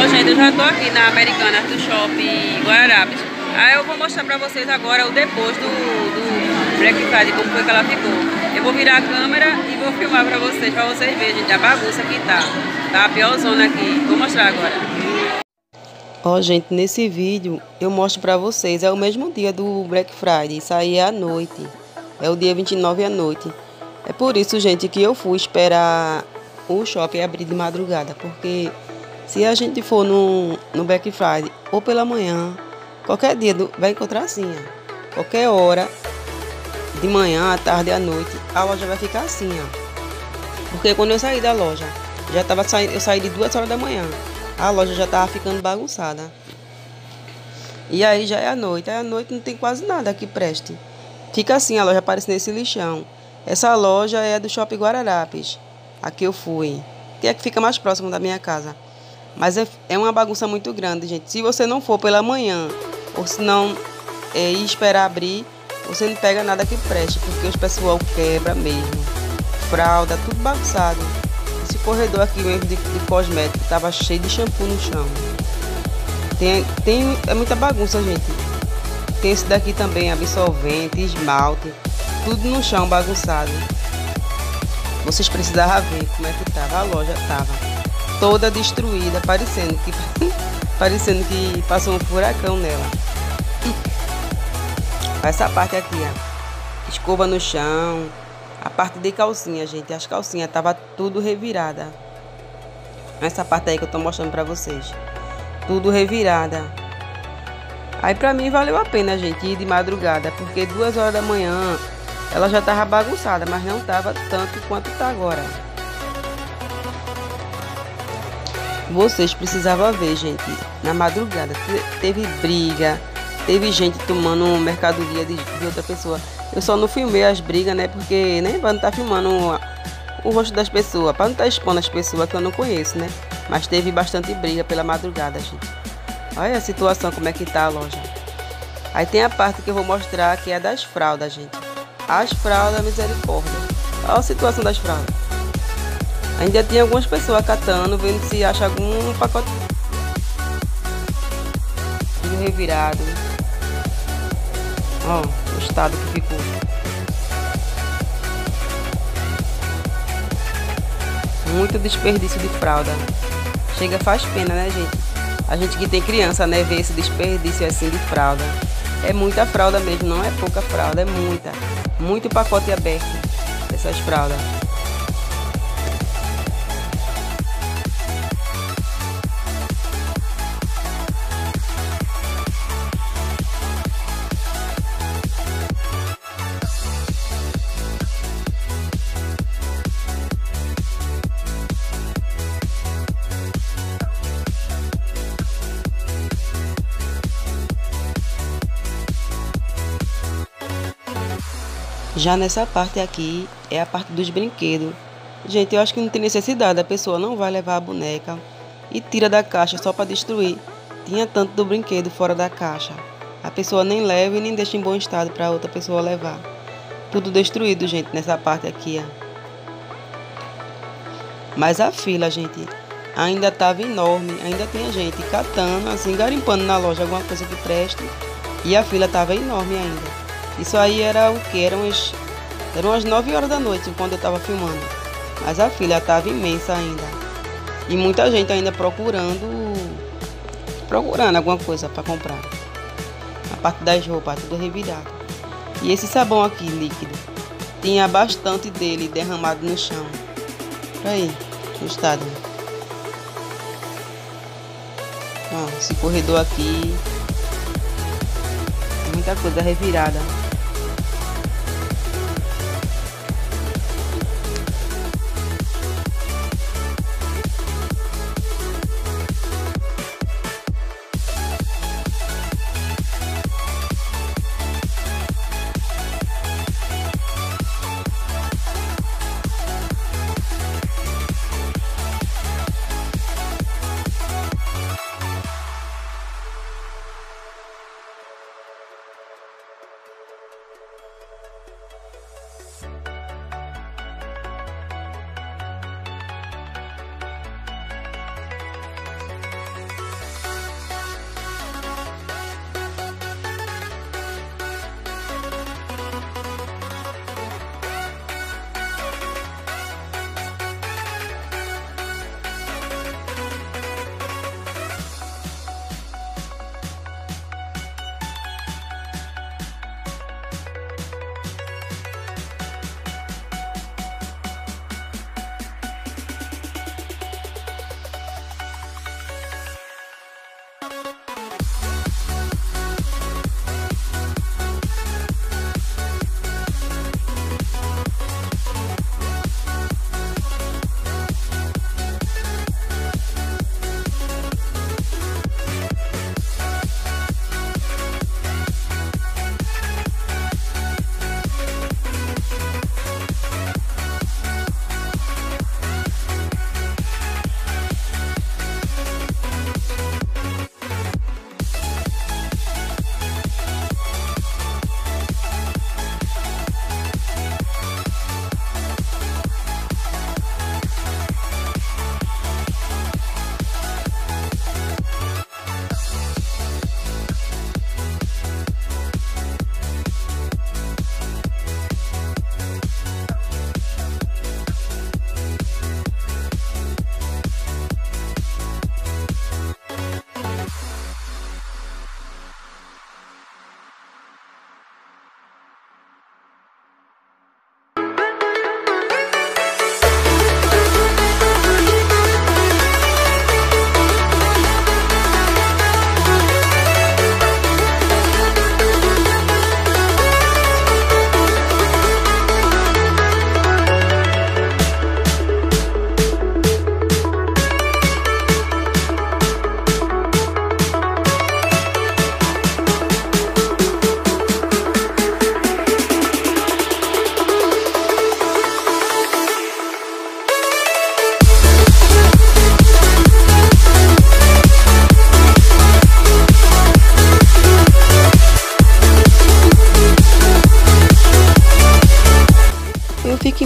Ó, gente, eu já tô aqui na Americanas do Shopping Guararapes. Aí eu vou mostrar pra vocês agora o depois do Black Friday, como foi que ela ficou. Eu vou virar a câmera e vou filmar pra vocês verem, gente, a bagunça que tá. Tá a pior zona aqui. Vou mostrar agora. Ó, gente, nesse vídeo eu mostro pra vocês, é o mesmo dia do Black Friday, isso aí é à noite. É o dia 29 à noite. É por isso, gente, que eu fui esperar o shopping abrir de madrugada, porque se a gente for no Black Friday ou pela manhã, qualquer dia vai encontrar assim, ó. Qualquer hora, de manhã, à tarde, à noite, a loja vai ficar assim, ó. Porque quando eu saí da loja, eu saí de 2 horas da manhã, a loja já tava ficando bagunçada. E aí já é à noite, aí à noite não tem quase nada que preste. Fica assim, a loja parecendo esse lixão. Essa loja é do Shopping Guararapes, aqui eu fui, que é que fica mais próximo da minha casa. Mas é uma bagunça muito grande, gente. Se você não for pela manhã, ou se não ir esperar abrir, você não pega nada que preste, porque os pessoal quebra mesmo. Fralda, tudo bagunçado. Esse corredor aqui mesmo de cosmético tava cheio de shampoo no chão. É muita bagunça, gente. Tem esse daqui também, absorvente, esmalte, tudo no chão bagunçado. Vocês precisavam ver como é que tava. A loja tava toda destruída, parecendo que passou um furacão nela. Essa parte aqui, ó, escova no chão, a parte de calcinha, gente, as calcinhas tava tudo revirada. Essa parte aí que eu tô mostrando pra vocês, tudo revirada. Aí pra mim valeu a pena, gente, ir de madrugada, porque 2 horas da manhã ela já tava bagunçada, mas não tava tanto quanto tá agora. Vocês precisavam ver, gente, na madrugada teve briga, teve gente tomando mercadoria de outra pessoa. Eu só não filmei as brigas, né, porque nem vai não tá filmando o rosto das pessoas, para não estar expondo as pessoas que eu não conheço, né. Mas teve bastante briga pela madrugada, gente. Olha a situação, como é que tá a loja. Aí tem a parte que eu vou mostrar, que é das fraldas, gente. As fraldas, misericórdia. Olha a situação das fraldas. Ainda tem algumas pessoas catando, vendo se acha algum pacote revirado. Ó, o estado que ficou. Muito desperdício de fralda. Chega, faz pena, né, gente? A gente que tem criança, né, ver esse desperdício assim de fralda. É muita fralda mesmo, não é pouca fralda, é muita. Muito pacote aberto dessas fraldas. Já nessa parte aqui é a parte dos brinquedos. Gente, eu acho que não tem necessidade, a pessoa não vai levar a boneca e tira da caixa só para destruir. Tinha tanto do brinquedo fora da caixa. A pessoa nem leva e nem deixa em bom estado para outra pessoa levar. Tudo destruído, gente, nessa parte aqui, ó. Mas a fila, gente, ainda estava enorme. Ainda tinha gente catando, assim, garimpando na loja alguma coisa que preste. E a fila estava enorme ainda. Isso aí era o que? Eram as 9 horas da noite quando eu estava filmando. Mas a fila estava imensa ainda. E muita gente ainda procurando alguma coisa para comprar. A parte das roupas, tudo revirado. E esse sabão aqui, líquido, tinha bastante dele derramado no chão. Aí, o estado. Ó, esse corredor aqui. Muita coisa revirada.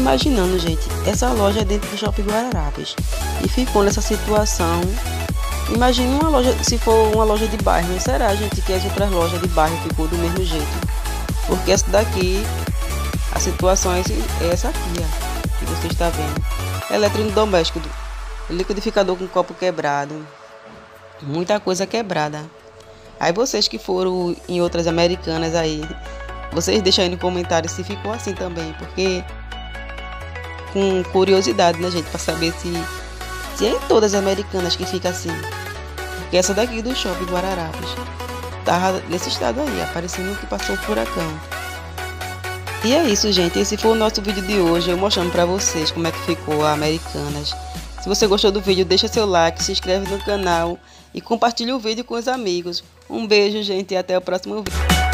imaginando, gente, essa loja é dentro do Shopping Guararapes e ficou nessa situação. Imagine uma loja, se for uma loja de bairro, não será, gente, que as outras lojas de bairro ficou do mesmo jeito? Porque essa daqui, a situação é essa aqui, ó, que você está vendo. Eletrodoméstico, liquidificador com copo quebrado, muita coisa quebrada. Aí vocês que foram em outras Americanas aí, vocês deixam aí no comentário se ficou assim também, porque com curiosidade, né, gente, para saber se é em todas as Americanas que fica assim. Porque essa daqui do Shopping Guararapes tava nesse estado aí, aparecendo que passou o furacão. E é isso, gente, esse foi o nosso vídeo de hoje, eu mostrando para vocês como é que ficou a Americanas. Se você gostou do vídeo, deixa seu like, se inscreve no canal e compartilhe o vídeo com os amigos. Um beijo, gente, e até o próximo vídeo.